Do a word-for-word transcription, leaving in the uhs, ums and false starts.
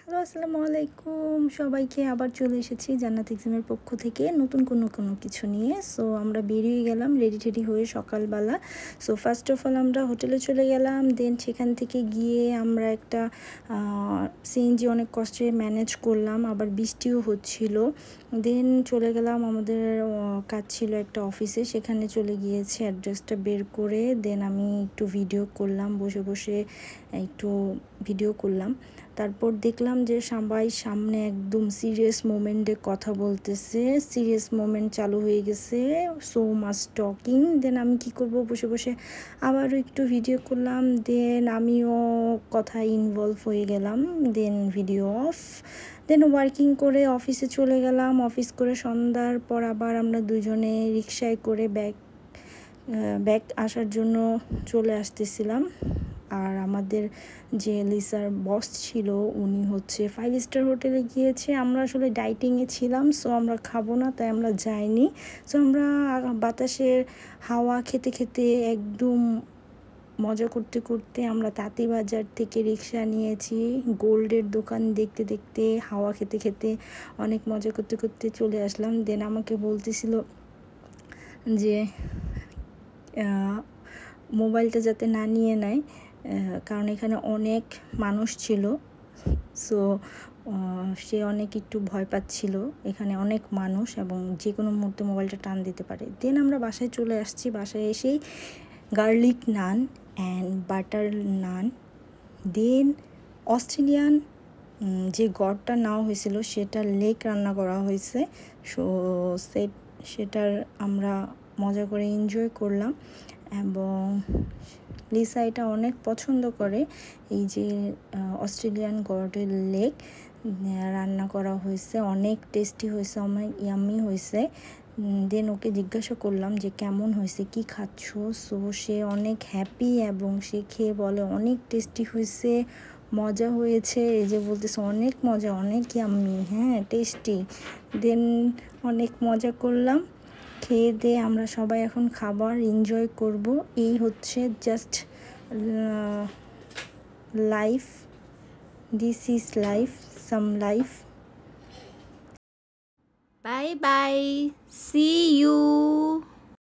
Hello, আসসালামু আলাইকুম সবাইকে। আবার চলে এসেছি জান্নাত এক্সামের পক্ষ থেকে নতুন কোনো কোনো কিছু নিয়ে। সো আমরা বেরিয়ে গেলাম রেডি টেডি হয়ে সকালবেলা। সো ফার্স্ট অফ অল আমরা হোটেলে চলে গেলাম, দেন সেখান থেকে গিয়ে আমরা একটা সিএনজি অনেক কষ্টে ম্যানেজ করলাম, আবার বৃষ্টিও হচ্ছিল। দেন চলে গেলাম, আমাদের কাজ ছিল একটা অফিসে, সেখানে চলে গিয়েছি অ্যাড্রেসটা বের করে। দেন আমি একটু ভিডিও করলাম, বসে বসে একটু ভিডিও করলাম। তারপর দেখলাম যে সবাই সামনে একদম সিরিয়াস মোমেন্টে কথা বলতেছে, সিরিয়াস মোমেন্ট চালু হয়ে গেছে, সো মাচ টকিং। দেন আমি কি করব, বসে বসে আবারও একটু ভিডিও করলাম। দেন আমিও কথায় ইনভলভ হয়ে গেলাম। Then video off. Then working করে অফিসে চলে গেলাম। অফিস করে সন্ধ্যার পর আবার আমরা দুজনে রিক্সায় করে ব্যাগ ব্যাগ আসার জন্য চলে আসতেছিলাম। আর আমাদের যে লিসার বস ছিল উনি হচ্ছে ফাইভ স্টার হোটেলে গিয়েছে। আমরা আসলে ডাইটিংয়ে ছিলাম, সো আমরা খাবো না, তাই আমরা যাইনি। সো আমরা বাতাসের হাওয়া খেতে খেতে একদম মজা করতে করতে আমরা তাঁতীবাজার থেকে রিক্সা নিয়েছি, গোল্ডের দোকান দেখতে দেখতে হাওয়া খেতে খেতে অনেক মজা করতে করতে চলে আসলাম। দেন আমাকে বলতেছিল যে মোবাইলটা যাতে না নিয়ে নেয়, কারণ এখানে অনেক মানুষ ছিল। সো সে অনেক একটু ভয় পাচ্ছিল, এখানে অনেক মানুষ এবং যে কোনো মুহূর্তে মোবাইলটা টান দিতে পারে। দেন আমরা বাসায় চলে আসছি। বাসায় এসেই garlic naan and butter naan, then Australian যে গড়টা নেওয়া হয়েছিল সেটা লেক রান্না করা হয়েছে। সো সেট সেটার আমরা মজা করে এনজয় করলাম এবং লিসা এটা অনেক পছন্দ করে। এই যে অস্ট্রেলিয়ান গড়ের লেক রান্না করা হয়েছে, অনেক টেস্টি হয়েছে, অনেক ইয়াম্মি হয়েছে। দেন ওকে জিজ্ঞাসা করলাম যে কেমন হয়েছে, কি খাচ্ছ। সো সে অনেক হ্যাপি এবং সে খেয়ে বলে অনেক টেস্টি হয়েছে, মজা হয়েছে। এই যে বলতেছে অনেক মজা, অনেক ইয়াম্মি, হ্যাঁ টেস্টি। দেন অনেক মজা করলাম, খেয়ে দিয়ে আমরা সবাই এখন খাবার এনজয় করব। এই হচ্ছে just life, this is life, some life. Bye bye, see you.